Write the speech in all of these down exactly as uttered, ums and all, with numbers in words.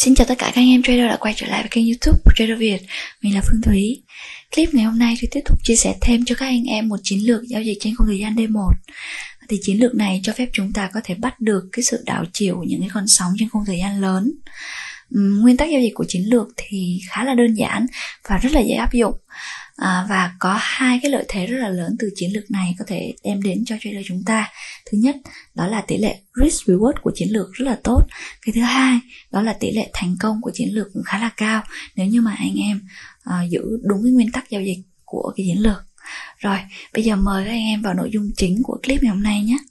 Xin chào tất cả các anh em trader đã quay trở lại với kênh YouTube của Trader Việt. Mình là Phương Thúy. Clip ngày hôm nay tôi tiếp tục chia sẻ thêm cho các anh em một chiến lược giao dịch trên khung thời gian D một. Thì chiến lược này cho phép chúng ta có thể bắt được cái sự đảo chiều của những cái con sóng trên khung thời gian lớn. Uhm, nguyên tắc giao dịch của chiến lược thì khá là đơn giản và rất là dễ áp dụng. À, và có hai cái lợi thế rất là lớn từ chiến lược này có thể đem đến cho trader chúng ta. Thứ nhất, đó là tỷ lệ risk reward của chiến lược rất là tốt. Cái thứ hai, đó là tỷ lệ thành công của chiến lược cũng khá là cao nếu như mà anh em uh, giữ đúng cái nguyên tắc giao dịch của cái chiến lược. Rồi, bây giờ mời các anh em vào nội dung chính của clip ngày hôm nay nhé.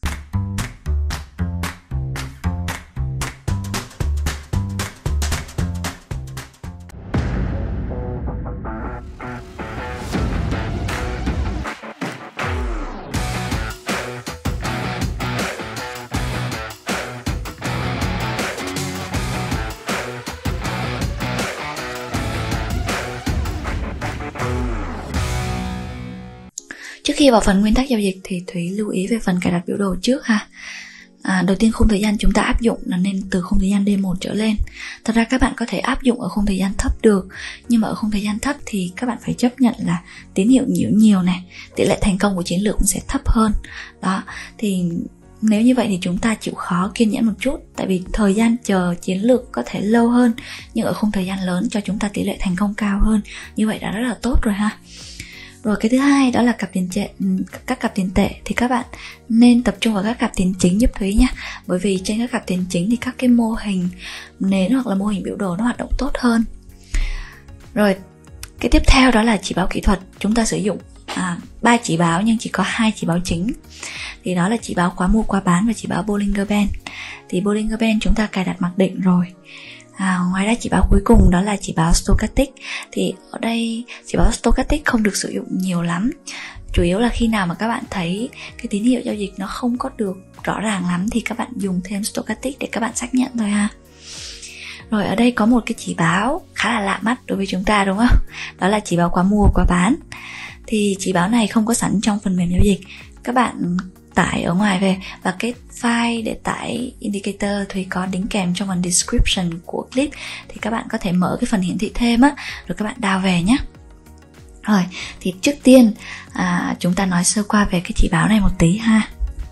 Trước khi vào phần nguyên tắc giao dịch thì Thúy lưu ý về phần cài đặt biểu đồ trước ha. À, đầu tiên khung thời gian chúng ta áp dụng là nên từ khung thời gian D một trở lên. Thật ra các bạn có thể áp dụng ở khung thời gian thấp được, nhưng mà ở khung thời gian thấp thì các bạn phải chấp nhận là tín hiệu nhiều nhiều này, tỷ lệ thành công của chiến lược cũng sẽ thấp hơn. Đó, thì nếu như vậy thì chúng ta chịu khó kiên nhẫn một chút, tại vì thời gian chờ chiến lược có thể lâu hơn, nhưng ở khung thời gian lớn cho chúng ta tỷ lệ thành công cao hơn. Như vậy đã rất là tốt rồi ha. Rồi cái thứ hai đó là cặp tiền tệ, các cặp tiền tệ thì các bạn nên tập trung vào các cặp tiền chính giúp Thúy nhé. Bởi vì trên các cặp tiền chính thì các cái mô hình nến hoặc là mô hình biểu đồ nó hoạt động tốt hơn. Rồi cái tiếp theo đó là chỉ báo kỹ thuật. Chúng ta sử dụng à, ba chỉ báo nhưng chỉ có hai chỉ báo chính. Thì đó là chỉ báo quá mua quá bán và chỉ báo Bollinger Band. Thì Bollinger Band chúng ta cài đặt mặc định rồi. À, ngoài ra chỉ báo cuối cùng đó là chỉ báo stochastic. Thì ở đây chỉ báo stochastic không được sử dụng nhiều lắm. Chủ yếu là khi nào mà các bạn thấy cái tín hiệu giao dịch nó không có được rõ ràng lắm thì các bạn dùng thêm stochastic để các bạn xác nhận thôi ha. Rồi ở đây có một cái chỉ báo khá là lạ mắt đối với chúng ta đúng không? Đó là chỉ báo quá mua quá bán. Thì chỉ báo này không có sẵn trong phần mềm giao dịch. Các bạn tải ở ngoài về, và cái file để tải indicator Thúy có đính kèm trong phần description của clip, thì các bạn có thể mở cái phần hiển thị thêm á, rồi các bạn download về nhé. Rồi, thì trước tiên à, chúng ta nói sơ qua về cái chỉ báo này một tí ha.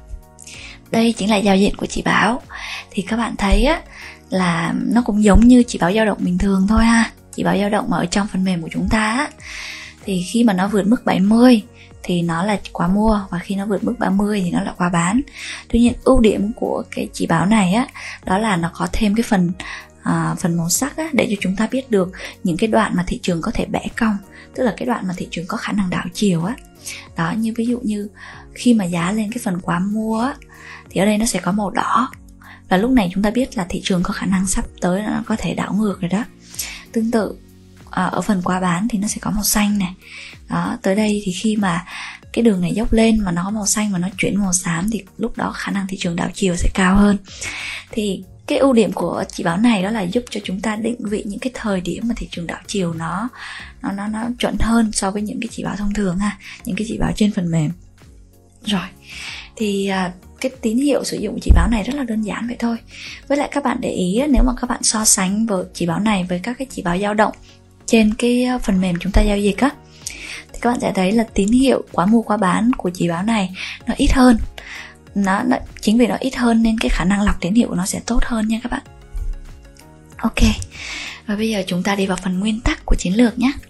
Đây chính là giao diện của chỉ báo. Thì các bạn thấy á là nó cũng giống như chỉ báo dao động bình thường thôi ha. Chỉ báo dao động mà ở trong phần mềm của chúng ta á, thì khi mà nó vượt mức bảy mươi thì nó là quá mua, và khi nó vượt mức ba mươi thì nó là quá bán. Tuy nhiên ưu điểm của cái chỉ báo này á, đó là nó có thêm cái phần à, phần màu sắc á, để cho chúng ta biết được những cái đoạn mà thị trường có thể bẻ cong, tức là cái đoạn mà thị trường có khả năng đảo chiều á. Đó, như ví dụ như khi mà giá lên cái phần quá mua á, thì ở đây nó sẽ có màu đỏ, và lúc này chúng ta biết là thị trường có khả năng sắp tới nó có thể đảo ngược rồi đó. Tương tự à, ở phần quá bán thì nó sẽ có màu xanh này. Đó, tới đây thì khi mà cái đường này dốc lên mà nó có màu xanh mà nó chuyển màu xám thì lúc đó khả năng thị trường đảo chiều sẽ cao hơn. Thì cái ưu điểm của chỉ báo này đó là giúp cho chúng ta định vị những cái thời điểm mà thị trường đảo chiều nó nó nó nó chuẩn hơn so với những cái chỉ báo thông thường ha, những cái chỉ báo trên phần mềm. Rồi, thì cái tín hiệu sử dụng chỉ báo này rất là đơn giản vậy thôi. Với lại các bạn để ý, nếu mà các bạn so sánh với chỉ báo này với các cái chỉ báo dao động trên cái phần mềm chúng ta giao dịch á, thì các bạn sẽ thấy là tín hiệu quá mua quá bán của chỉ báo này nó ít hơn. Nó, nó chính vì nó ít hơn nên cái khả năng lọc tín hiệu của nó sẽ tốt hơn nha các bạn. Ok, và bây giờ chúng ta đi vào phần nguyên tắc của chiến lược nhé.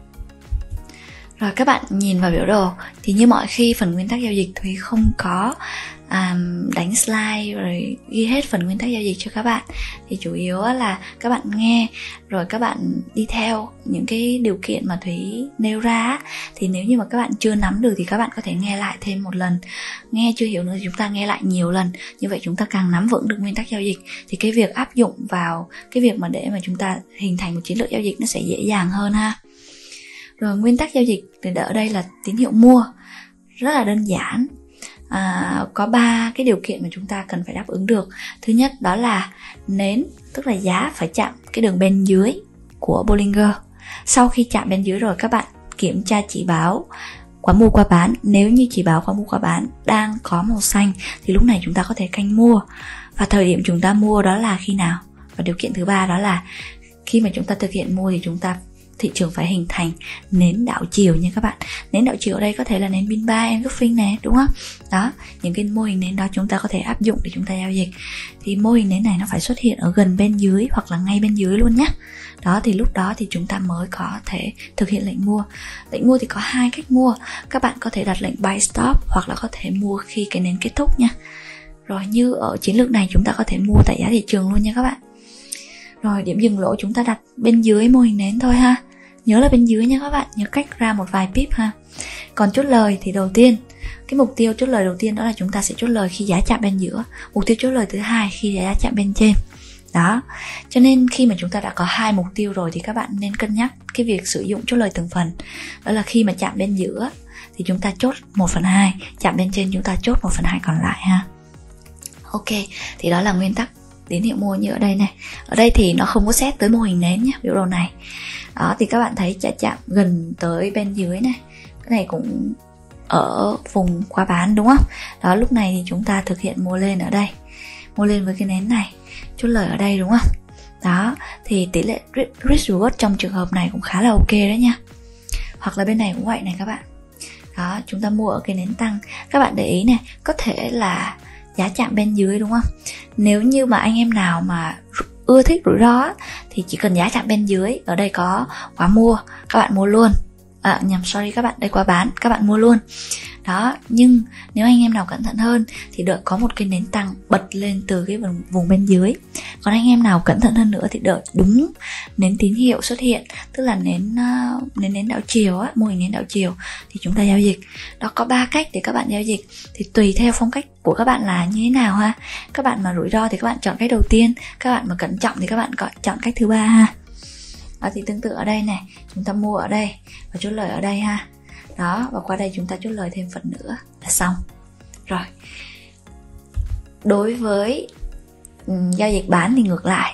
Rồi các bạn nhìn vào biểu đồ thì như mọi khi phần nguyên tắc giao dịch Thúy không có um, đánh slide rồi ghi hết phần nguyên tắc giao dịch cho các bạn. Thì chủ yếu là các bạn nghe rồi các bạn đi theo những cái điều kiện mà Thúy nêu ra. Thì nếu như mà các bạn chưa nắm được thì các bạn có thể nghe lại thêm một lần. Nghe chưa hiểu nữa thì chúng ta nghe lại nhiều lần. Như vậy chúng ta càng nắm vững được nguyên tắc giao dịch thì cái việc áp dụng vào cái việc mà để mà chúng ta hình thành một chiến lược giao dịch nó sẽ dễ dàng hơn ha. Rồi nguyên tắc giao dịch thì ở đây là tín hiệu mua, rất là đơn giản. À, có ba cái điều kiện mà chúng ta cần phải đáp ứng được. Thứ nhất đó là nến, tức là giá phải chạm cái đường bên dưới của Bollinger. Sau khi chạm bên dưới rồi các bạn kiểm tra chỉ báo quá mua qua bán. Nếu như chỉ báo quá mua qua bán đang có màu xanh thì lúc này chúng ta có thể canh mua. Và thời điểm chúng ta mua đó là khi nào? Và điều kiện thứ ba đó là khi mà chúng ta thực hiện mua thì chúng ta thị trường phải hình thành nến đảo chiều nha các bạn. Nến đảo chiều ở đây có thể là nến pin ba, engulfing nè, đúng không? Đó, những cái mô hình nến đó chúng ta có thể áp dụng để chúng ta giao dịch. Thì mô hình nến này nó phải xuất hiện ở gần bên dưới hoặc là ngay bên dưới luôn nhé. Đó, thì lúc đó thì chúng ta mới có thể thực hiện lệnh mua. Lệnh mua thì có hai cách mua. Các bạn có thể đặt lệnh buy stop hoặc là có thể mua khi cái nến kết thúc nha. Rồi, như ở chiến lược này chúng ta có thể mua tại giá thị trường luôn nha các bạn. Rồi, điểm dừng lỗ chúng ta đặt bên dưới mô hình nến thôi ha. Nhớ là bên dưới nha các bạn, nhớ cách ra một vài pip ha. Còn chốt lời thì đầu tiên, cái mục tiêu chốt lời đầu tiên đó là chúng ta sẽ chốt lời khi giá chạm bên giữa. Mục tiêu chốt lời thứ hai khi giá chạm bên trên. Đó, cho nên khi mà chúng ta đã có hai mục tiêu rồi thì các bạn nên cân nhắc cái việc sử dụng chốt lời từng phần. Đó là khi mà chạm bên giữa thì chúng ta chốt một phần hai, chạm bên trên chúng ta chốt một phần hai còn lại ha. Ok, thì đó là nguyên tắc tín hiệu mua như ở đây này. Ở đây thì nó không có xét tới mô hình nến nhé, biểu đồ này. Đó, thì các bạn thấy chạm chạm gần tới bên dưới này. Cái này cũng ở vùng quá bán đúng không? Đó, lúc này thì chúng ta thực hiện mua lên ở đây. Mua lên với cái nến này, chốt lời ở đây đúng không? Đó, thì tỷ lệ risk reward trong trường hợp này cũng khá là ok đấy nha. Hoặc là bên này cũng vậy này các bạn. Đó, chúng ta mua ở cái nến tăng. Các bạn để ý này, có thể là giá chạm bên dưới đúng không? Nếu như mà anh em nào mà ưa thích rủi ro thì chỉ cần giá chạm bên dưới, ở đây có quá mua, các bạn mua luôn. À, nhầm, sorry các bạn, đây quá bán, các bạn mua luôn. Đó, nhưng nếu anh em nào cẩn thận hơn thì đợi có một cái nến tăng bật lên từ cái vùng, vùng bên dưới. Còn anh em nào cẩn thận hơn nữa thì đợi đúng nến tín hiệu xuất hiện, tức là nến uh, nến nến đảo chiều á, mô hình nến đảo chiều thì chúng ta giao dịch. Đó, có ba cách để các bạn giao dịch, thì tùy theo phong cách của các bạn là như thế nào ha. Các bạn mà rủi ro thì các bạn chọn cách đầu tiên, các bạn mà cẩn trọng thì các bạn chọn cách thứ ba ha. Đó, thì tương tự ở đây này, chúng ta mua ở đây và chốt lời ở đây ha. Đó, và qua đây chúng ta chốt lời thêm phần nữa là xong. Rồi, đối với um, giao dịch bán thì ngược lại.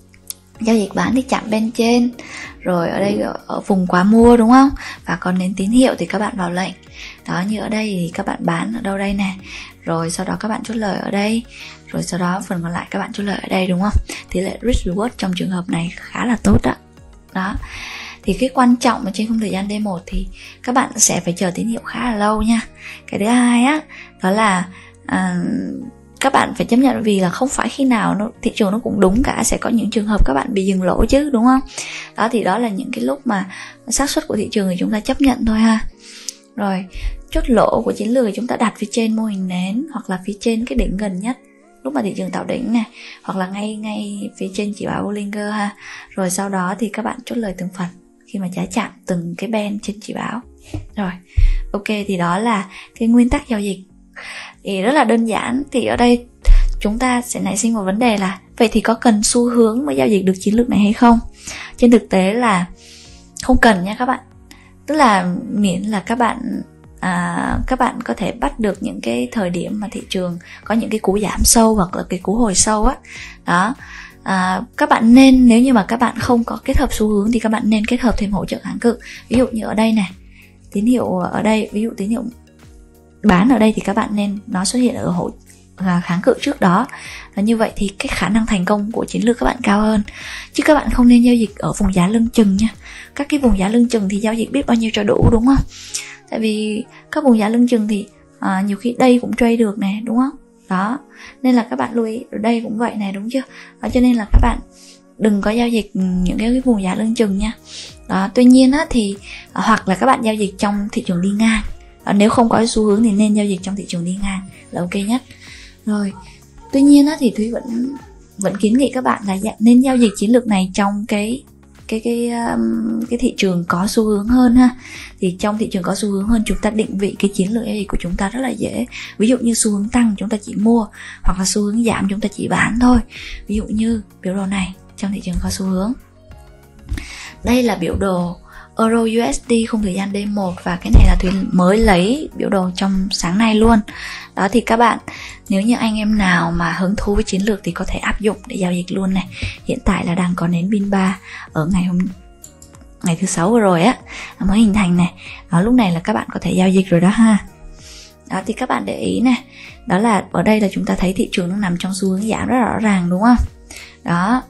Giao dịch bán thì chạm bên trên, rồi ở đây ở, ở vùng quá mua đúng không? Và còn đến tín hiệu thì các bạn vào lệnh. Đó, như ở đây thì các bạn bán ở đâu đây nè, rồi sau đó các bạn chốt lời ở đây, rồi sau đó phần còn lại các bạn chốt lời ở đây đúng không? Tỷ lệ risk reward trong trường hợp này khá là tốt đó. Đó, thì cái quan trọng trên khung thời gian D một thì các bạn sẽ phải chờ tín hiệu khá là lâu nha. Cái thứ hai á, đó là à, các bạn phải chấp nhận, vì là không phải khi nào nó, thị trường nó cũng đúng cả, sẽ có những trường hợp các bạn bị dừng lỗ chứ, đúng không? Đó, thì đó là những cái lúc mà xác suất của thị trường thì chúng ta chấp nhận thôi ha. Rồi, chốt lỗ của chiến lược thì chúng ta đặt phía trên mô hình nến hoặc là phía trên cái đỉnh gần nhất lúc mà thị trường tạo đỉnh này, hoặc là ngay ngay phía trên chỉ báo Bollinger ha. Rồi sau đó thì các bạn chốt lời từng phần khi mà giá chạm từng cái band trên chỉ báo. Rồi, ok, thì đó là cái nguyên tắc giao dịch. Thì rất là đơn giản. Thì ở đây chúng ta sẽ nảy sinh một vấn đề là vậy thì có cần xu hướng mới giao dịch được chiến lược này hay không? Trên thực tế là không cần nha các bạn. Tức là miễn là các bạn à, các bạn có thể bắt được những cái thời điểm mà thị trường có những cái cú giảm sâu hoặc là cái cú hồi sâu á. Đó, à, các bạn nên, nếu như mà các bạn không có kết hợp xu hướng thì các bạn nên kết hợp thêm hỗ trợ kháng cự. Ví dụ như ở đây này, tín hiệu ở đây, ví dụ tín hiệu bán ở đây thì các bạn nên nó xuất hiện ở hỗ kháng cự trước đó. Và như vậy thì cái khả năng thành công của chiến lược các bạn cao hơn. Chứ các bạn không nên giao dịch ở vùng giá lưng chừng nha. Các cái vùng giá lưng chừng thì giao dịch biết bao nhiêu cho đủ, đúng không? Tại vì các vùng giá lưng chừng thì à, nhiều khi đây cũng trade được nè, đúng không? Đó, nên là các bạn lưu ý, ở đây cũng vậy nè, đúng chưa? Đó, cho nên là các bạn đừng có giao dịch những cái, cái vùng giá lưng chừng nha. Đó, tuy nhiên á, thì à, hoặc là các bạn giao dịch trong thị trường đi ngang. À, nếu không có xu hướng thì nên giao dịch trong thị trường đi ngang là ok nhất. Rồi, tuy nhiên á, thì Thúy vẫn vẫn kiến nghị các bạn là nên giao dịch chiến lược này trong cái cái cái um, cái thị trường có xu hướng hơn ha. Thì trong thị trường có xu hướng hơn, chúng ta định vị cái chiến lược giao dịch của chúng ta rất là dễ. Ví dụ như xu hướng tăng chúng ta chỉ mua, hoặc là xu hướng giảm chúng ta chỉ bán thôi. Ví dụ như biểu đồ này trong thị trường có xu hướng. Đây là biểu đồ Euro u ét đê khung thời gian D một, và cái này là Thúy mới lấy biểu đồ trong sáng nay luôn. Đó, thì các bạn, nếu như anh em nào mà hứng thú với chiến lược thì có thể áp dụng để giao dịch luôn này. Hiện tại là đang có nến pin ba ở ngày hôm ngày thứ sáu vừa rồi á, mới hình thành này. Đó, lúc này là các bạn có thể giao dịch rồi đó ha. Đó, thì các bạn để ý này, đó là ở đây là chúng ta thấy thị trường nó nằm trong xu hướng giảm rất rõ ràng, đúng không? Đó,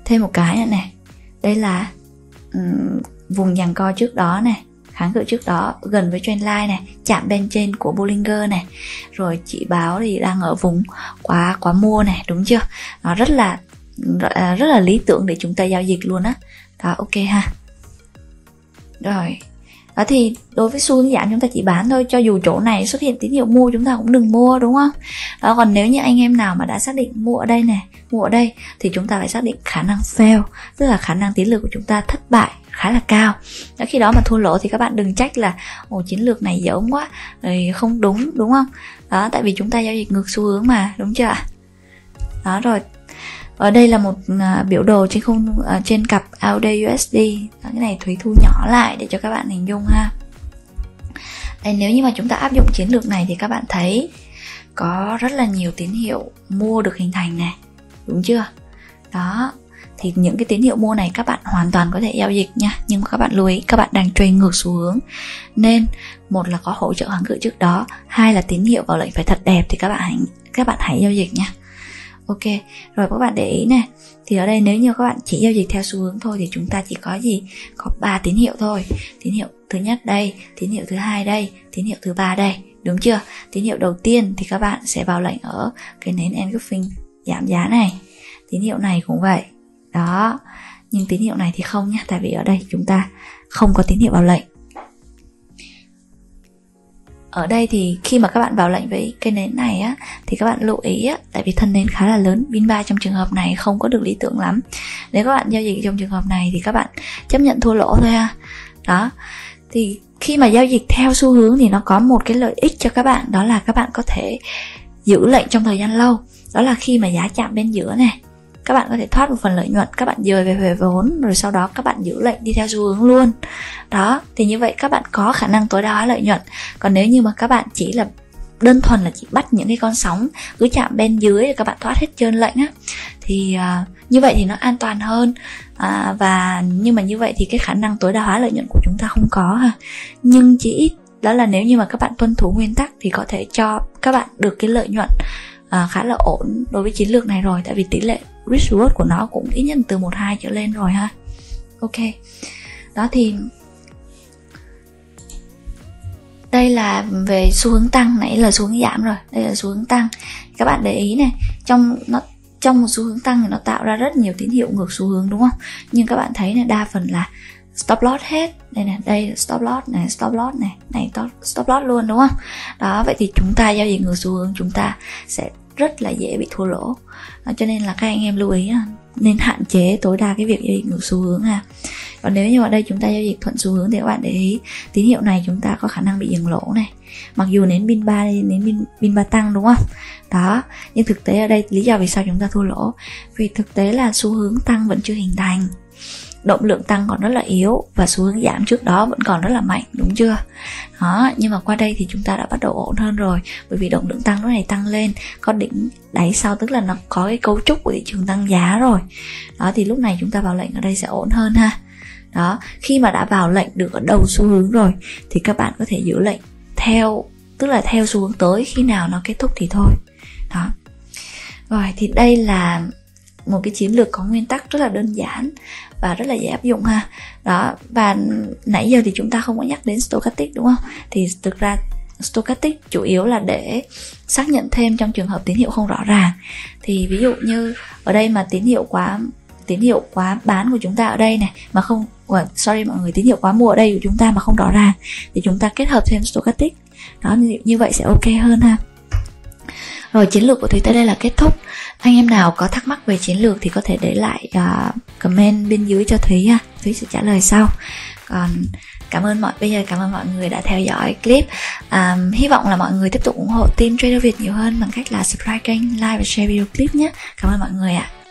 thêm một cái nữa này, đây là um, vùng giằng co trước đó này, kháng cự trước đó gần với trendline này, chạm bên trên của Bollinger này, rồi chỉ báo thì đang ở vùng quá quá mua này, đúng chưa? Nó rất là rất là lý tưởng để chúng ta giao dịch luôn á. Đó. đó, ok ha. Rồi, đó thì đối với xu hướng giảm chúng ta chỉ bán thôi, cho dù chỗ này xuất hiện tín hiệu mua chúng ta cũng đừng mua, đúng không? Đó, còn nếu như anh em nào mà đã xác định mua ở đây này, mua ở đây thì chúng ta phải xác định khả năng fail, tức là khả năng chiến lược của chúng ta thất bại khá là cao. Đó, khi đó mà thua lỗ thì các bạn đừng trách là ồ chiến lược này dởm quá, rồi không đúng, đúng không? Đó, tại vì chúng ta giao dịch ngược xu hướng mà, đúng chưa ạ? Đó, rồi ở đây là một uh, biểu đồ trên khung uh, trên cặp a u đê u ét đê. Đó, cái này Thúy thu nhỏ lại để cho các bạn hình dung ha. Đây, nếu như mà chúng ta áp dụng chiến lược này thì các bạn thấy có rất là nhiều tín hiệu mua được hình thành này, đúng chưa? Đó, thì những cái tín hiệu mua này các bạn hoàn toàn có thể giao dịch nha, nhưng mà các bạn lưu ý các bạn đang trade ngược xu hướng, nên một là có hỗ trợ kháng cự trước đó, hai là tín hiệu vào lệnh phải thật đẹp thì các bạn hãy các bạn hãy giao dịch nha. Ok, rồi các bạn để ý này, thì ở đây nếu như các bạn chỉ giao dịch theo xu hướng thôi thì chúng ta chỉ có gì? Có ba tín hiệu thôi. Tín hiệu thứ nhất đây, tín hiệu thứ hai đây, tín hiệu thứ ba đây, đúng chưa? Tín hiệu đầu tiên thì các bạn sẽ vào lệnh ở cái nến engulfing giảm giá này. Tín hiệu này cũng vậy. Đó, nhưng tín hiệu này thì không nhé, tại vì ở đây chúng ta không có tín hiệu vào lệnh. Ở đây thì khi mà các bạn vào lệnh với cái nến này á, thì các bạn lưu ý á, tại vì thân nến khá là lớn, pin ba trong trường hợp này không có được lý tưởng lắm. Nếu các bạn giao dịch trong trường hợp này thì các bạn chấp nhận thua lỗ thôi ha. Đó, thì khi mà giao dịch theo xu hướng thì nó có một cái lợi ích cho các bạn, đó là các bạn có thể giữ lệnh trong thời gian lâu. Đó là khi mà giá chạm bên giữa này, các bạn có thể thoát một phần lợi nhuận, các bạn dời về về vốn, rồi sau đó các bạn giữ lệnh đi theo xu hướng luôn. Đó, thì như vậy các bạn có khả năng tối đa hóa lợi nhuận. Còn nếu như mà các bạn chỉ là đơn thuần là chỉ bắt những cái con sóng cứ chạm bên dưới thì các bạn thoát hết trơn lệnh á, thì uh, như vậy thì nó an toàn hơn. À, và nhưng mà như vậy thì cái khả năng tối đa hóa lợi nhuận của chúng ta không có ha. Nhưng chỉ ít đó là nếu như mà các bạn tuân thủ nguyên tắc thì có thể cho các bạn được cái lợi nhuận uh, khá là ổn đối với chiến lược này rồi, tại vì tỷ lệ risk reward của nó cũng ít nhất từ một hai trở lên rồi ha. Ok, đó thì đây là về xu hướng tăng, nãy là xu hướng giảm rồi, đây là xu hướng tăng. Các bạn để ý này, trong nó trong một xu hướng tăng thì nó tạo ra rất nhiều tín hiệu ngược xu hướng, đúng không? Nhưng các bạn thấy này, đa phần là stop loss hết. Đây này, đây stop loss này, stop loss này, này stop loss luôn, đúng không? Đó, vậy thì chúng ta giao dịch ngược xu hướng chúng ta sẽ rất là dễ bị thua lỗ. Đó, cho nên là các anh em lưu ý là nên hạn chế tối đa cái việc giao dịch ngược xu hướng ha. Còn nếu như ở đây chúng ta giao dịch thuận xu hướng thì các bạn để ý tín hiệu này chúng ta có khả năng bị dừng lỗ này. Mặc dù nến pin ba nến pin, pin ba tăng, đúng không? Đó, nhưng thực tế ở đây lý do vì sao chúng ta thua lỗ, vì thực tế là xu hướng tăng vẫn chưa hình thành, động lượng tăng còn rất là yếu, và xu hướng giảm trước đó vẫn còn rất là mạnh, đúng chưa? Đó, nhưng mà qua đây thì chúng ta đã bắt đầu ổn hơn rồi, bởi vì động lượng tăng lúc này tăng lên, có đỉnh đáy sau, tức là nó có cái cấu trúc của thị trường tăng giá rồi. Đó, thì lúc này chúng ta vào lệnh ở đây sẽ ổn hơn ha. Đó, khi mà đã vào lệnh được ở đầu xu hướng rồi thì các bạn có thể giữ lệnh theo, tức là theo xu hướng tới, khi nào nó kết thúc thì thôi. Đó, rồi thì đây là một cái chiến lược có nguyên tắc rất là đơn giản và rất là dễ áp dụng ha. Đó, và nãy giờ thì chúng ta không có nhắc đến stochastic, đúng không? Thì thực ra stochastic chủ yếu là để xác nhận thêm trong trường hợp tín hiệu không rõ ràng. Thì ví dụ như ở đây mà tín hiệu quá tín hiệu quá bán của chúng ta ở đây này mà không, sorry mọi người, tín hiệu quá mua ở đây của chúng ta mà không rõ ràng thì chúng ta kết hợp thêm stochastic. Đó, như, như vậy sẽ ok hơn ha. Rồi, chiến lược của Thúy tới đây là kết thúc. Anh em nào có thắc mắc về chiến lược thì có thể để lại uh, comment bên dưới cho Thúy ha. Thúy sẽ trả lời sau. Còn cảm ơn mọi bây giờ cảm ơn mọi người đã theo dõi clip. Um, hy vọng là mọi người tiếp tục ủng hộ team Trader Việt nhiều hơn bằng cách là subscribe kênh, like và share video clip nhé. Cảm ơn mọi người ạ.